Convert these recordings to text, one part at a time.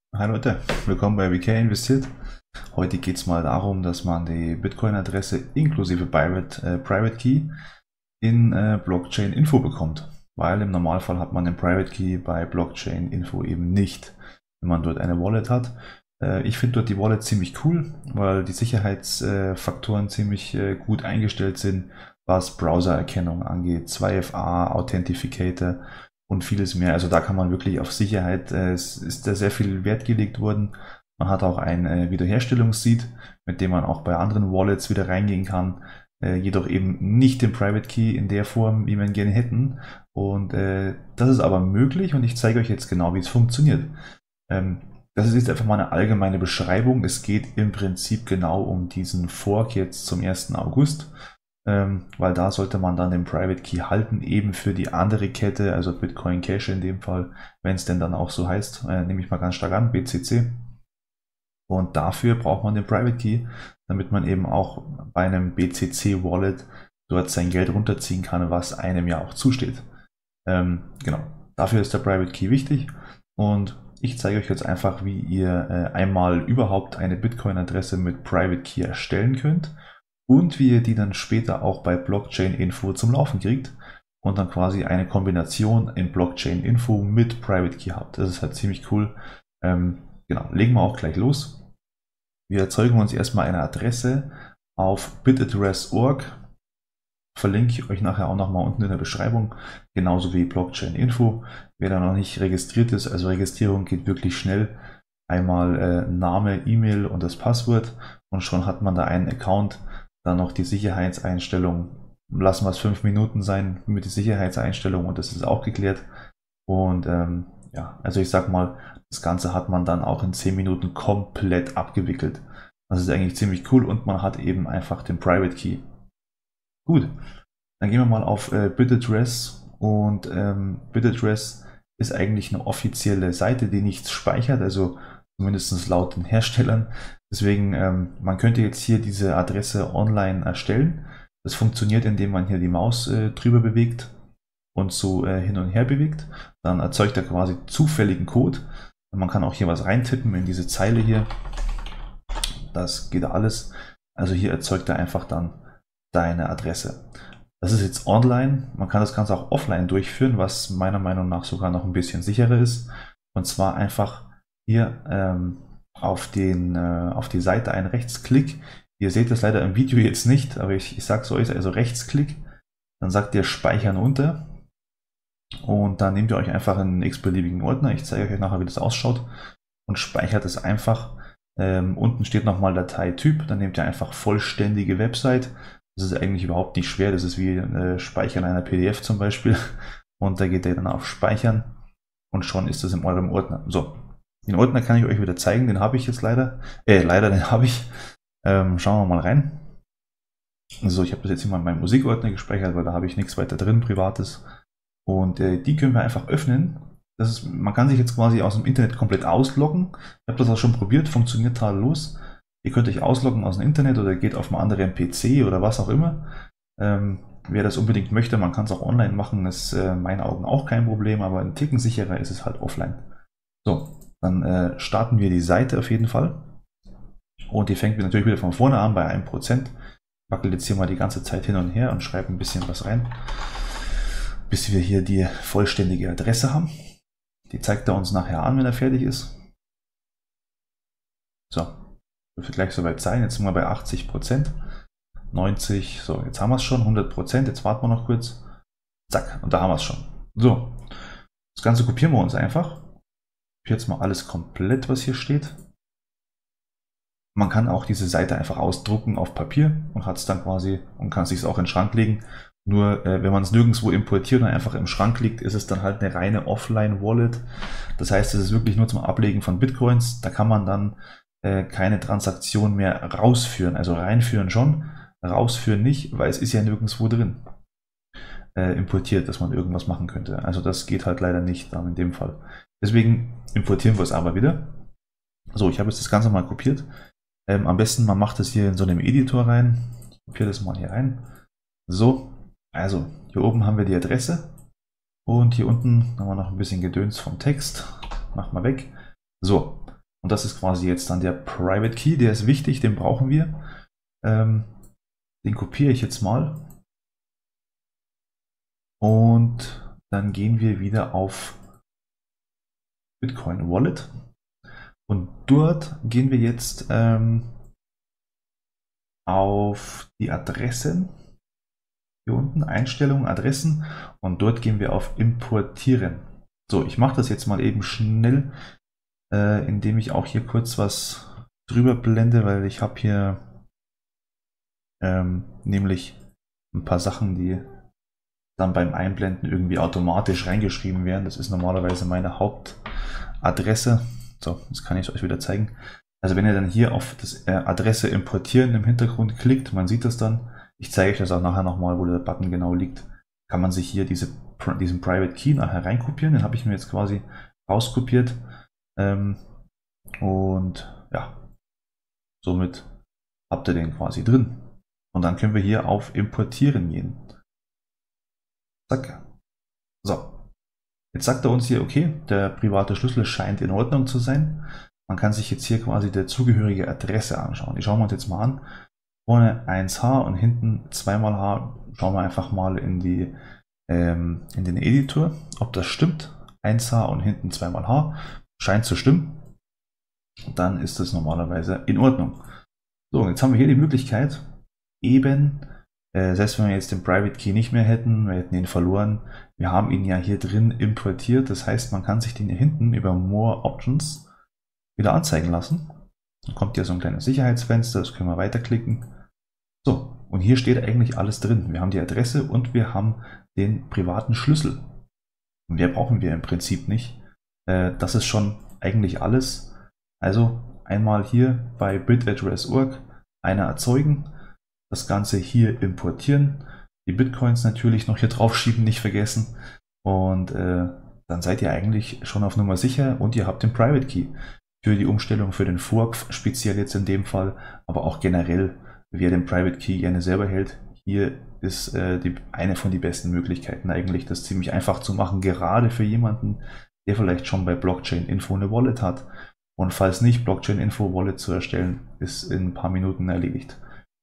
Hi Leute, willkommen bei WK Investiert. Heute geht es mal darum, dass man die Bitcoin-Adresse inklusive Private Key in Blockchain Info bekommt. Weil im Normalfall hat man den Private Key bei Blockchain Info eben nicht, wenn man dort eine Wallet hat. Ich finde dort die Wallet ziemlich cool, weil die Sicherheitsfaktoren ziemlich gut eingestellt sind, was Browsererkennung angeht, 2FA, Authentificator und vieles mehr. Also da kann man wirklich auf Sicherheit, es ist da sehr viel Wert gelegt worden. Man hat auch ein Wiederherstellungsseed, mit dem man auch bei anderen Wallets wieder reingehen kann, jedoch eben nicht den Private Key in der Form, wie wir ihn gerne hätten. Und das ist aber möglich und ich zeige euch jetzt genau, wie es funktioniert. Ähm, Das ist jetzt einfach mal eine allgemeine Beschreibung. Es geht im Prinzip genau um diesen Fork jetzt zum 1. August, weil da sollte man dann den Private Key halten, eben für die andere Kette, also Bitcoin Cash in dem Fall, wenn es denn dann auch so heißt, nehme ich mal ganz stark an, BCC. Und dafür braucht man den Private Key, damit man eben auch bei einem BCC Wallet dort sein Geld runterziehen kann, was einem ja auch zusteht. Genau, dafür ist der Private Key wichtig und ich zeige euch jetzt einfach, wie ihr einmal überhaupt eine Bitcoin-Adresse mit Private Key erstellen könnt und wie ihr die dann später auch bei Blockchain Info zum Laufen kriegt und dann quasi eine Kombination in Blockchain Info mit Private Key habt. Das ist halt ziemlich cool. Genau, legen wir auch gleich los. Wir erzeugen uns erstmal eine Adresse auf bitaddress.org. Verlinke ich euch nachher auch nochmal unten in der Beschreibung, genauso wie Blockchain Info. Wer da noch nicht registriert ist, also Registrierung geht wirklich schnell. Einmal Name, E-Mail und das Passwort und schon hat man da einen Account. Dann noch die Sicherheitseinstellung. Lassen wir es 5 Minuten sein mit der Sicherheitseinstellung und das ist auch geklärt. Und ja, also ich sag mal, das Ganze hat man dann auch in 10 Minuten komplett abgewickelt. Das ist eigentlich ziemlich cool und man hat eben einfach den Private Key. Gut, dann gehen wir mal auf Bitaddress und Bitaddress ist eigentlich eine offizielle Seite, die nichts speichert, also zumindest laut den Herstellern. Deswegen, man könnte jetzt hier diese Adresse online erstellen. Das funktioniert, indem man hier die Maus drüber bewegt und so hin und her bewegt. Dann erzeugt er quasi zufälligen Code. Und man kann auch hier was reintippen in diese Zeile hier. Das geht alles. Also hier erzeugt er einfach dann deine Adresse. Das ist jetzt online. Man kann das Ganze auch offline durchführen, was meiner Meinung nach sogar noch ein bisschen sicherer ist. Und zwar einfach hier auf die Seite einen Rechtsklick. Ihr seht das leider im Video jetzt nicht, aber ich sage es euch, also Rechtsklick. Dann sagt ihr Speichern unter. Und dann nehmt ihr euch einfach einen x-beliebigen Ordner. Ich zeige euch nachher, wie das ausschaut. Und speichert es einfach. Unten steht nochmal Dateityp. Dann nehmt ihr einfach vollständige Website. Das ist eigentlich überhaupt nicht schwer. Das ist wie Speichern einer PDF zum Beispiel. Und da geht ihr dann auf Speichern. Und schon ist es in eurem Ordner. So, den Ordner kann ich euch wieder zeigen. Den habe ich jetzt leider. Leider, den habe ich. Schauen wir mal rein. So, ich habe das jetzt hier mal in meinem Musikordner gespeichert, weil da habe ich nichts weiter drin, Privates. Und die können wir einfach öffnen. Man kann sich jetzt quasi aus dem Internet komplett ausloggen. Ich habe das auch schon probiert, funktioniert tadellos. Ihr könnt euch ausloggen aus dem Internet oder geht auf einen anderen PC oder was auch immer. Wer das unbedingt möchte, man kann es auch online machen, ist in meinen Augen auch kein Problem, aber ein Ticken sicherer ist es halt offline. So, dann starten wir die Seite auf jeden Fall. Und die fängt natürlich wieder von vorne an bei 1%. Ich wackel jetzt hier mal die ganze Zeit hin und her und schreibe ein bisschen was rein, bis wir hier die vollständige Adresse haben. Die zeigt er uns nachher an, wenn er fertig ist. So, dürfte gleich soweit sein. Jetzt sind wir bei 80%, 90%, so, jetzt haben wir es schon, 100%. Jetzt warten wir noch kurz. Zack, und da haben wir es schon. So, das Ganze kopieren wir uns einfach. Ich jetzt mal alles komplett, was hier steht. Man kann auch diese Seite einfach ausdrucken auf Papier und hat es dann quasi und kann es sich auch in den Schrank legen. Nur wenn man es nirgendwo importiert und einfach im Schrank liegt, ist es dann halt eine reine Offline-Wallet. Das heißt, es ist wirklich nur zum Ablegen von Bitcoins. Da kann man dann keine Transaktion mehr rausführen. Also reinführen schon, rausführen nicht, weil es ist ja nirgendwo drin importiert, dass man irgendwas machen könnte. Also das geht halt leider nicht dann in dem Fall. Deswegen importieren wir es aber wieder. So, ich habe jetzt das Ganze mal kopiert. Am besten, man macht das hier in so einem Editor rein. Ich kopiere das mal hier rein. So, also hier oben haben wir die Adresse und hier unten haben wir noch ein bisschen Gedöns vom Text. Mach mal weg. So, Und das ist quasi jetzt dann der Private Key, der ist wichtig, den brauchen wir. Den kopiere ich jetzt mal. Und dann gehen wir wieder auf Bitcoin Wallet. Und dort gehen wir jetzt auf die Adressen. Hier unten Einstellungen, Adressen. Und dort gehen wir auf Importieren. So, ich mache das jetzt mal eben schnell, indem ich auch hier kurz was drüber blende, weil ich habe hier nämlich ein paar Sachen, die dann beim Einblenden irgendwie automatisch reingeschrieben werden. Das ist normalerweise meine Hauptadresse. So, das kann ich euch wieder zeigen. Also wenn ihr dann hier auf das Adresse importieren im Hintergrund klickt, man sieht das dann, ich zeige euch das auch nachher nochmal, wo der Button genau liegt, kann man sich hier diesen Private Key nachher reinkopieren. Den habe ich mir jetzt quasi rauskopiert. Und ja, somit habt ihr den quasi drin. Und dann können wir hier auf Importieren gehen. Zack. So. Jetzt sagt er uns hier, okay, der private Schlüssel scheint in Ordnung zu sein. Man kann sich jetzt hier quasi die zugehörige Adresse anschauen. Die schauen wir uns jetzt mal an. Vorne 1H und hinten 2x H. Schauen wir einfach mal in den Editor, ob das stimmt. 1H und hinten 2x H. Scheint zu stimmen. Dann ist das normalerweise in Ordnung. So, und jetzt haben wir hier die Möglichkeit, eben, selbst wenn wir jetzt den Private Key nicht mehr hätten, wir hätten ihn verloren, wir haben ihn ja hier drin importiert. Das heißt, man kann sich den hier hinten über More Options wieder anzeigen lassen. Dann kommt hier so ein kleines Sicherheitsfenster, das können wir weiterklicken. So, und hier steht eigentlich alles drin. Wir haben die Adresse und wir haben den privaten Schlüssel. Und mehr brauchen wir im Prinzip nicht. Das ist schon eigentlich alles. Also einmal hier bei bitaddress.org einer erzeugen, das Ganze hier importieren, die Bitcoins natürlich noch hier drauf schieben, nicht vergessen. Und dann seid ihr eigentlich schon auf Nummer sicher und ihr habt den Private Key für die Umstellung für den Fork, speziell jetzt in dem Fall, aber auch generell, wer den Private Key gerne selber hält. Hier ist eine von den besten Möglichkeiten eigentlich, das ziemlich einfach zu machen, gerade für jemanden, der vielleicht schon bei Blockchain Info eine Wallet hat. Und falls nicht, Blockchain Info Wallet zu erstellen, ist in ein paar Minuten erledigt.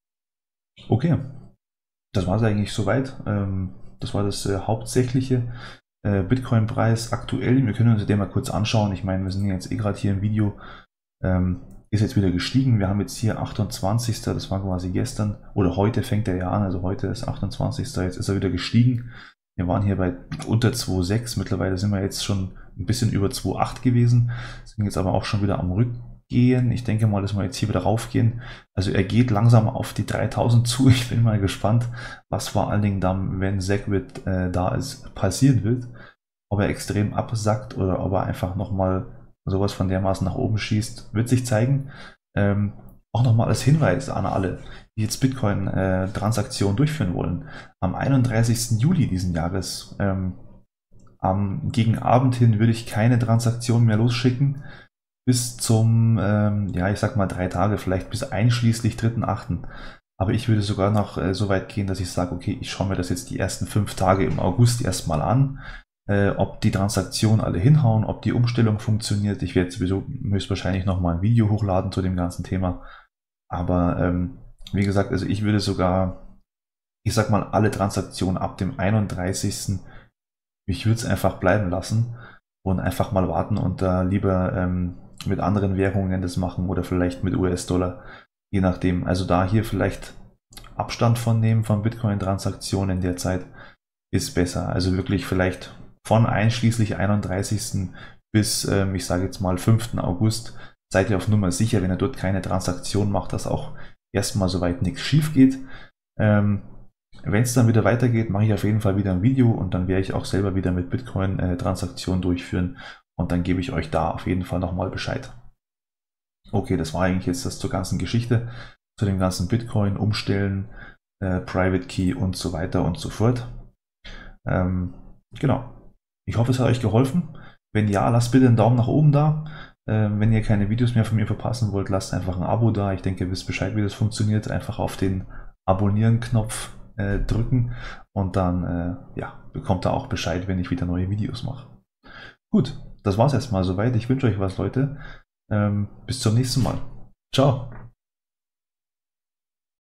Okay, das war es eigentlich soweit. Das war das hauptsächliche Bitcoin-Preis aktuell. Wir können uns den mal kurz anschauen. Ich meine, wir sind jetzt gerade hier im Video. Ist jetzt wieder gestiegen. Wir haben jetzt hier 28. Das war quasi gestern. Oder heute fängt er ja an. Also heute ist 28. Jetzt ist er wieder gestiegen. Wir waren hier bei unter 2,6. Mittlerweile sind wir jetzt schon ein bisschen über 2,8 gewesen. Sind jetzt aber auch schon wieder am Rückgehen. Ich denke mal, dass wir jetzt hier wieder raufgehen. Also er geht langsam auf die 3000 zu. Ich bin mal gespannt, was vor allen Dingen dann, wenn SegWit da ist, passieren wird. Ob er extrem absackt oder ob er einfach nochmal sowas von dermaßen nach oben schießt, wird sich zeigen. Auch nochmal als Hinweis an alle, die jetzt Bitcoin-Transaktionen durchführen wollen. Am 31. Juli diesen Jahres, gegen Abend hin, würde ich keine Transaktion mehr losschicken. Bis zum, ja, ich sag mal 3 Tage, vielleicht bis einschließlich 3.8. Aber ich würde sogar noch so weit gehen, dass ich sage, okay, ich schaue mir das jetzt die ersten 5 Tage im August erstmal an. Ob die Transaktionen alle hinhauen, ob die Umstellung funktioniert. Ich werde sowieso höchstwahrscheinlich nochmal ein Video hochladen zu dem ganzen Thema. Aber wie gesagt, also ich würde sogar, ich sag mal, alle Transaktionen ab dem 31. Ich würde es einfach bleiben lassen und einfach mal warten und da lieber mit anderen Währungen das machen oder vielleicht mit US-Dollar, je nachdem. Also da hier vielleicht Abstand von nehmen von Bitcoin-Transaktionen in der Zeit ist besser. Also wirklich vielleicht von einschließlich 31. bis, ich sage jetzt mal 5. August, seid ihr auf Nummer sicher, wenn ihr dort keine Transaktion macht, dass auch erstmal soweit nichts schief geht. Wenn es dann wieder weitergeht, mache ich auf jeden Fall wieder ein Video und dann werde ich auch selber wieder mit Bitcoin Transaktionen durchführen und dann gebe ich euch da auf jeden Fall nochmal Bescheid. Okay, das war eigentlich jetzt das zur ganzen Geschichte, zu dem ganzen Bitcoin, Umstellen, Private Key und so weiter und so fort. Genau. Ich hoffe, es hat euch geholfen. Wenn ja, lasst bitte einen Daumen nach oben da. Wenn ihr keine Videos mehr von mir verpassen wollt, lasst einfach ein Abo da. Ich denke, ihr wisst Bescheid, wie das funktioniert. Einfach auf den Abonnieren-Knopf drücken und dann ja, bekommt ihr auch Bescheid, wenn ich wieder neue Videos mache. Gut, das war es erstmal soweit. Ich wünsche euch was, Leute. Bis zum nächsten Mal. Ciao.